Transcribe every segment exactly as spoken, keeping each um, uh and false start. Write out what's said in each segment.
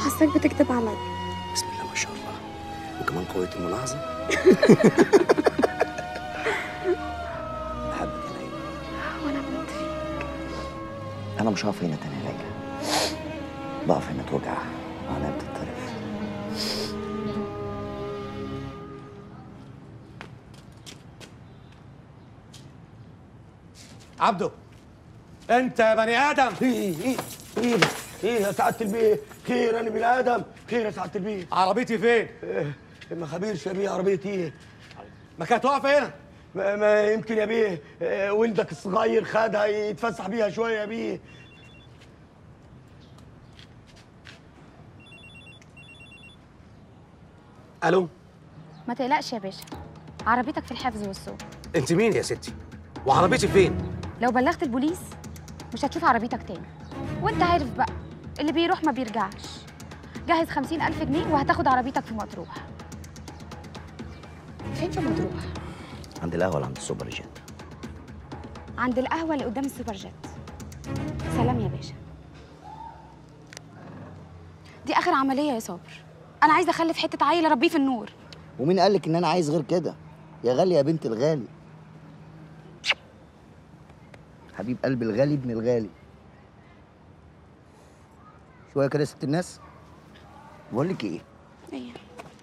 حاساك بتكتب عليا. بسم الله ما شاء الله، وكمان قوة الملاحظة. بحبك يا ليلى. وانا بموت فيك. أنا مش هقف هنا تاني يا ليلى، بقف هنا توجع وأنا بتتطرف. عبده، انت يا بني ادم. ايه ايه ايه ايه يا سعاده البيه؟ خير انا بني ادم. خير يا سعاده البيه. عربيتي فين؟ إيه ما خبيرش يا بيه عربيتي ايه؟ ما كانت واقفه هنا. ما, ما يمكن يا بيه إيه ولدك الصغير خدها يتفسح بيها شويه يا بيه. الو. ما تقلقش يا باشا، عربيتك في الحفظ والسوق. انت مين يا ستي؟ وعربيتي فين؟ لو بلغت البوليس مش هتشوف عربيتك تاني، وانت عارف بقى اللي بيروح ما بيرجعش. جهز خمسين ألف جنيه وهتاخد عربيتك في مطروح. فين في مطروح؟ عند القهوة ولا عند السوبر جيت؟ عند القهوة اللي قدام السوبر جيت. سلام يا باشا. دي آخر عملية يا صابر، أنا عايزة أخلف حتة عيل أربيه في النور. ومين قالك إن أنا عايز غير كده؟ يا غالية يا بنت الغالي. حبيب قلبي الغالي ابن الغالي. شوية كده يا ست الناس. بقول لك إيه؟ ايه؟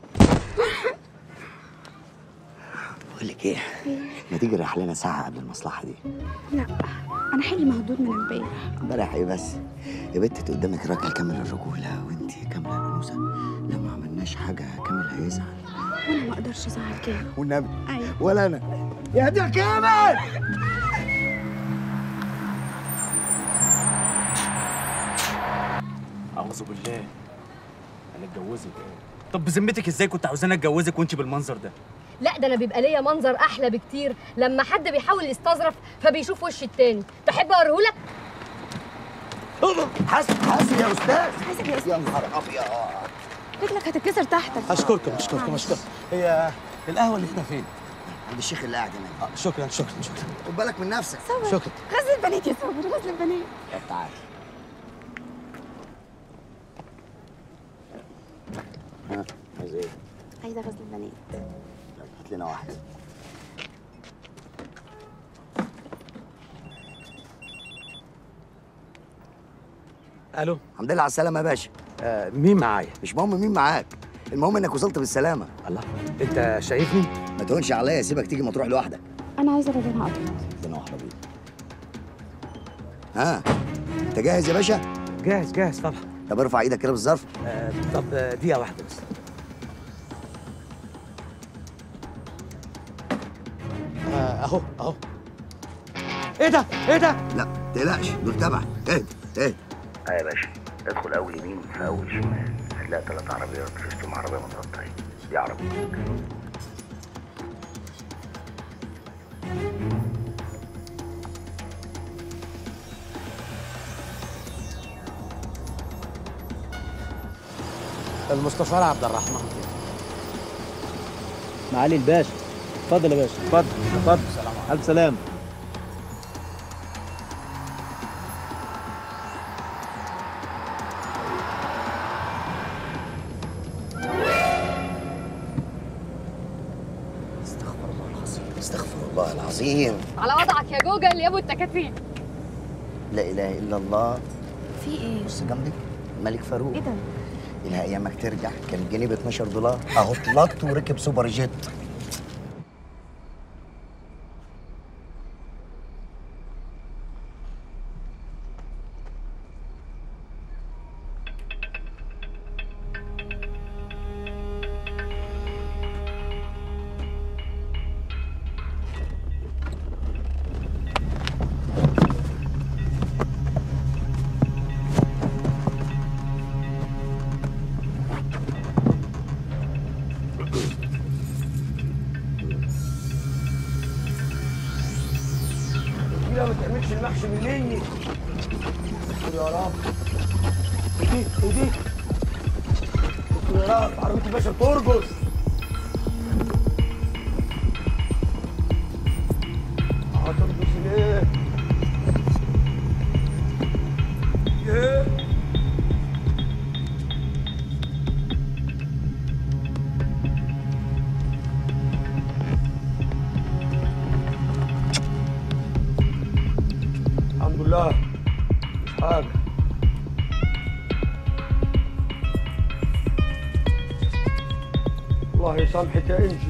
بقول لك إيه؟ ما تيجي نريح لنا ساعة قبل المصلحة دي؟ لا انا حالي مهدود من امبارح. امبارح إيه بس؟ يا بنت انت قدامك راجل كامل الرجولة وأنت كاملة الأنوثة. لو ما عملناش حاجة كامل هيزعل. وانا ما اقدرش ازعل كامل. والنبي ايوه. ولا أنا. يا دي كامل. أعوذ بالله، أنا اتجوزك. طب بذمتك إزاي كنت عاوزاني أتجوزك وأنت بالمنظر ده؟ لا ده انا بيبقى ليا منظر احلى بكتير لما حد بيحاول يستظرف فبيشوف وش التاني. تحب اوريهولك؟ حاسب حاسب يا استاذ. حاسب يا استاذ. يا نهار أبيض. رجلك هتتكسر تحتك. اشكركم اشكركم اشكركم. هي القهوه اللي هنا فين؟ عند الشيخ اللي قاعد هناك. آه شكرا شكرا شكرا. خد بالك من نفسك. صبر. شكرا. غزل البنات يا صبر، غزل البنات. طب تعالى. ها عايز ايه؟ عايزه غزل البنات. طب هات لنا واحد. الو. الحمد لله على السلامة يا باشا. آه مين معايا؟ مش مهم مين معاك، المهم انك وصلت بالسلامة. الله، انت شايفني؟ ما تهونش عليا، سيبك تيجي مطروح لوحدك. انا عايزه لونها ابيض. ربنا واحدة بيه. ها انت جاهز يا باشا؟ جاهز جاهز طبعا. طب ارفع ايدك كده بالظرف. آه طب آه، دقيقه واحده بس. آه اهو اهو. ايه ده؟ ايه ده؟ لا تقلقش دول تبعي. اهدى اهدى. اه يا باشا، ادخل اول يمين في اول شمال هتلاقي ثلاث عربيات في وسطهم عربيه متغطيه. دي عربيتك. المستشار عبد الرحمن. معالي الباشا، اتفضل يا باشا. اتفضل اتفضل. الف سلامة. استغفر الله العظيم، استغفر الله العظيم. على وضعك يا جوجل يا ابو التكاتين. لا اله الا الله. في ايه؟ بص جنبك الملك فاروق. ايه ده؟ إلها ايامك ترجع، كان الجنيه ب اتناشر دولار اهو طلقت وركب سوبر جيت. لا ما تعملش المحشي مني. يا رب. ودي ودي. يا رب عربية الباشا ترقص. هترقص ليه؟ ايه؟ الله يسامحك يا انجي.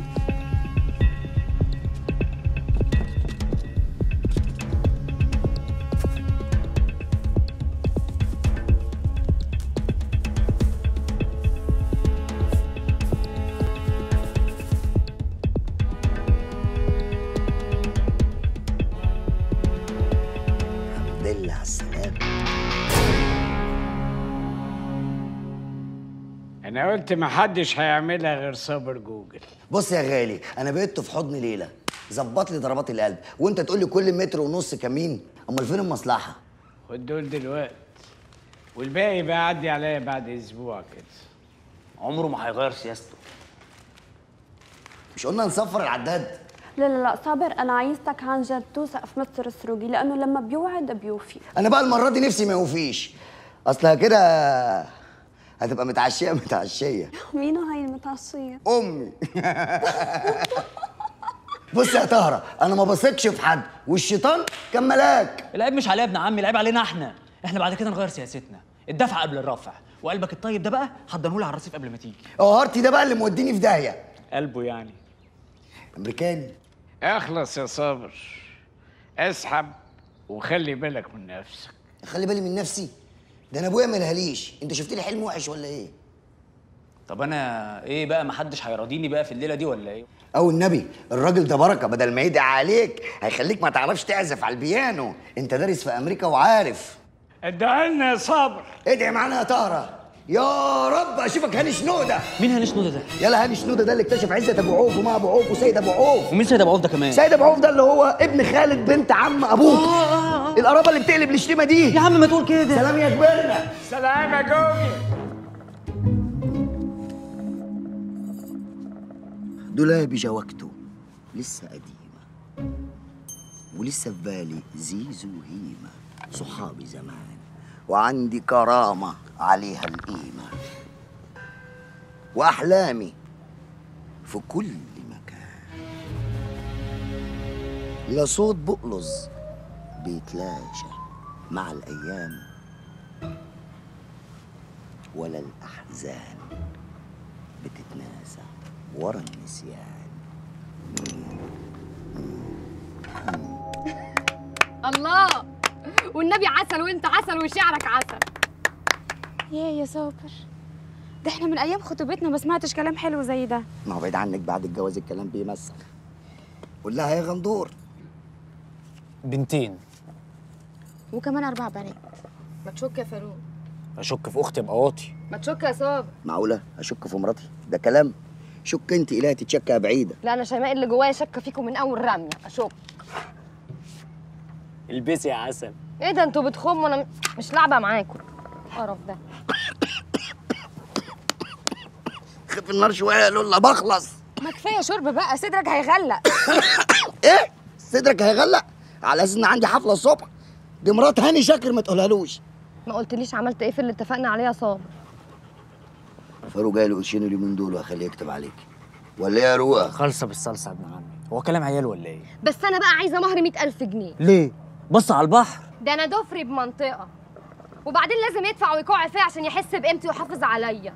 الحمد لله على السلامة. انا قلت محدش هيعملها غير صابر جوجل. بص يا غالي، انا بقيت في حضن ليلى، ظبط لي ضربات القلب، وانت تقول لي كل متر ونص كمين. امال فين المصلحه؟ خد دول دلوقتي والباقي بقى عدي عليا بعد اسبوع كده. عمره ما هيغير سياسته. مش قلنا نصفر العداد؟ لا لا لا صابر، انا عايزتك عن جد توثق في مستر السروجي، لانه لما بيوعد بيوفي. انا بقى المره دي نفسي ما يوفيش، اصلها كده هتبقى متعشيه متعشيه. مين هاي المتعشيه؟ امي. بص يا طهره، انا ما بثقش في حد، والشيطان كان ملاك. العيب مش عليا ابن عمي، العيب علينا احنا. احنا بعد كده نغير سياستنا، الدفع قبل الرفع، وقلبك الطيب ده بقى حضنهولي على الرصيف قبل ما تيجي. اه هارتي ده بقى اللي موديني في داهيه. قلبه يعني امريكاني. اخلص يا صابر، اسحب وخلي بالك من نفسك. خلي بالي من نفسي؟ ده انا ابويا ما لهاليش. انت شفت لي حلم وحش ولا ايه؟ طب انا ايه بقى، محدش هيراضيني بقى في الليله دي ولا ايه؟ او النبي، الراجل ده بركه، بدل ما يدعي عليك هيخليك ما تعرفش تعزف على البيانو. انت دارس في امريكا وعارف. ادعي لنا يا صابر. ادعي معانا يا طهره. يا رب اشوفك هاني شنوده. مين هاني شنوده ده؟ يلا هاني شنوده ده اللي اكتشف عزت ابو عوف ومع ابو عوف وسيد ابو عوف. ومين سيد ابو عوف ده كمان؟ سيد ابو عوف ده اللي هو ابن خالد بنت عم ابوك. آه آه آه. القرابه اللي بتقلب الشتيمه دي. يا عم ما تقول كده. سلام يا كبرنا. سلام يا جوجل. دولابي جوكته لسه قديمه، ولسه في بالي زيزو وهيمه صحابي زمان، وعندي كرامه عليها القيمه، واحلامي في كل مكان. لا صوت بقلظ بيتلاشى مع الايام، ولا الاحزان بتتناسى ورا النسيان. الله، والنبي عسل وانت عسل وشعرك عسل. يا يا صابر، ده احنا من ايام خطوبتنا ما سمعتش كلام حلو زي ده. ما هو بعيد عنك، بعد الجواز الكلام بيمسخ. قول لها يا غندور. بنتين وكمان اربع بنات. ما تشك يا فاروق. اشك في اختي ابقى واطي. ما تشك يا صابر. معقوله اشك في مراتي؟ ده كلام. شك انت، الهي تتشكى بعيده. لا انا شيماء اللي جوايا شاكه فيكم من اول رميه. اشك. البسي يا عسل. ايه ده انتوا بتخموا، وانا مش لعبه معاكم. قرف ده. خف النار شويه يا لولا بخلص. ما كفايه شرب بقى، صدرك هيغلق. ايه؟ صدرك هيغلق؟ على اساس ان عندي حفله الصبح. دي مرات هاني شاكر، ما تقولهالوش. ما قلتليش عملت ايه في اللي اتفقنا عليه يا صابر؟ فاروق جاي له قرشين اليومين دول وهخليه يكتب عليك. ولا ايه يا روقه؟ خالصه بالصلصه يا ابن عمي. هو كلام عيال ولا ايه؟ بس انا بقى عايزه مهر مئة ألف جنيه. ليه؟ بص على البحر. ده انا ضفري بمنطقه، وبعدين لازم يدفع ويقع فيها عشان يحس بقيمتي ويحافظ عليا.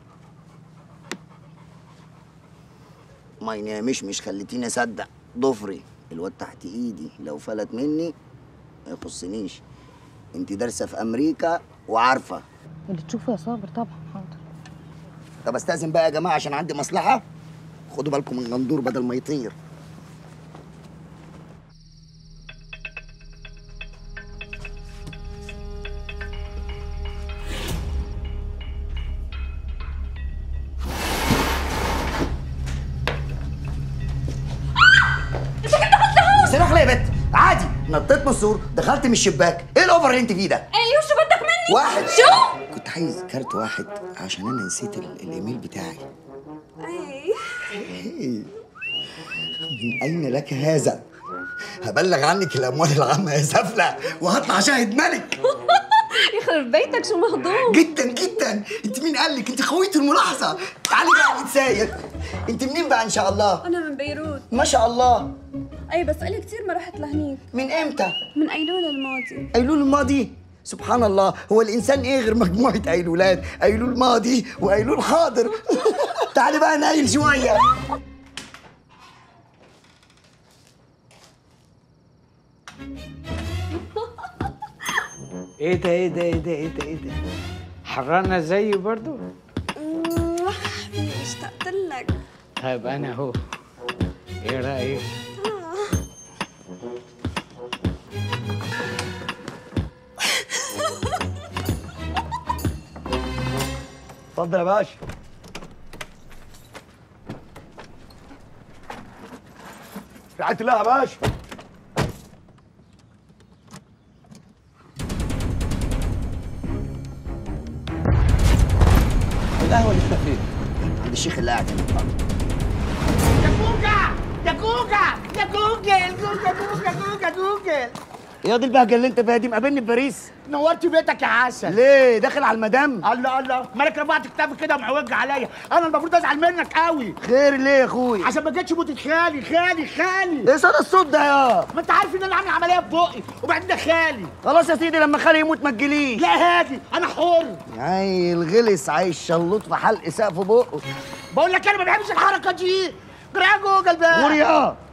ما ينامش، مش خليتيني اصدق. ضفري الواد تحت ايدي، لو فلت مني ما يخصنيش. انت دارسه في امريكا وعارفه. اللي تشوفه يا صابر طبعا. حاضر. طب استاذن بقى يا جماعه عشان عندي مصلحه. خدوا بالكم من غندور بدل ما يطير. سلاح يا بت، عادي نطيت من السور، دخلت من الشباك. ايه الاوفر اللي انت فيه ده؟ ايوه شو بدك مني؟ واحد. شو؟ كنت عايز كارت واحد عشان انا نسيت ال- الايميل بتاعي. اي إيه؟ من اين لك هذا؟ هبلغ عنك الاموال العامه يا سفله، وهطلع شاهد ملك. يخرب بيتك شو مهضوم. جدا جدا. انت مين قال لك؟ انت خويه الملاحظه. تعالي بقى نتسايق. انت منين بقى ان شاء الله؟ انا من بيروت. ما شاء الله. اي بس قلي كثير ما رحت لهنيك. من امتى؟ من ايلول الماضي. ايلول الماضي؟ سبحان الله، هو الانسان ايه غير مجموعه ايلولات؟ ايلول ماضي وايلول حاضر. تعالي بقى نايل شويه. ايه ده ايه ده ايه ده ايه ده ايه ده؟ حرانة زيي برضو؟ اشتقت لك. طيب انا اهو. ايه رايك؟ اتفضل يا باشا. رعاية الله يا باشا. القهوه اللي احنا فين؟ عند الشيخ اللي قاعد هنا. يا كوكا يا كوكا يا جوجل جوجل جوجل جوجل جوجل. يا دي البهجه اللي انت فيها دي، مقابلني في باريس؟ نورت بيتك يا عسل. ليه داخل على المدام؟ الله الله، مالك رفعت كتافك كده ومعوج عليا؟ انا المفروض ازعل منك قوي. خير ليه يا اخوي؟ عشان ما جتش موتة خالي خالي خالي. ايه صدى الصوت ده يا؟ ما انت عارف ان انا عامل عمليه في بقي وبعدين ده خالي. خلاص يا سيدي لما خالي يموت ما تجيليش. لا هادي انا حر. عيل غلس عايش شلوط في حلق سقف بقه. بقول لك انا ما بحبش الحركه دي. جرى يا جوجل بقى. غور يا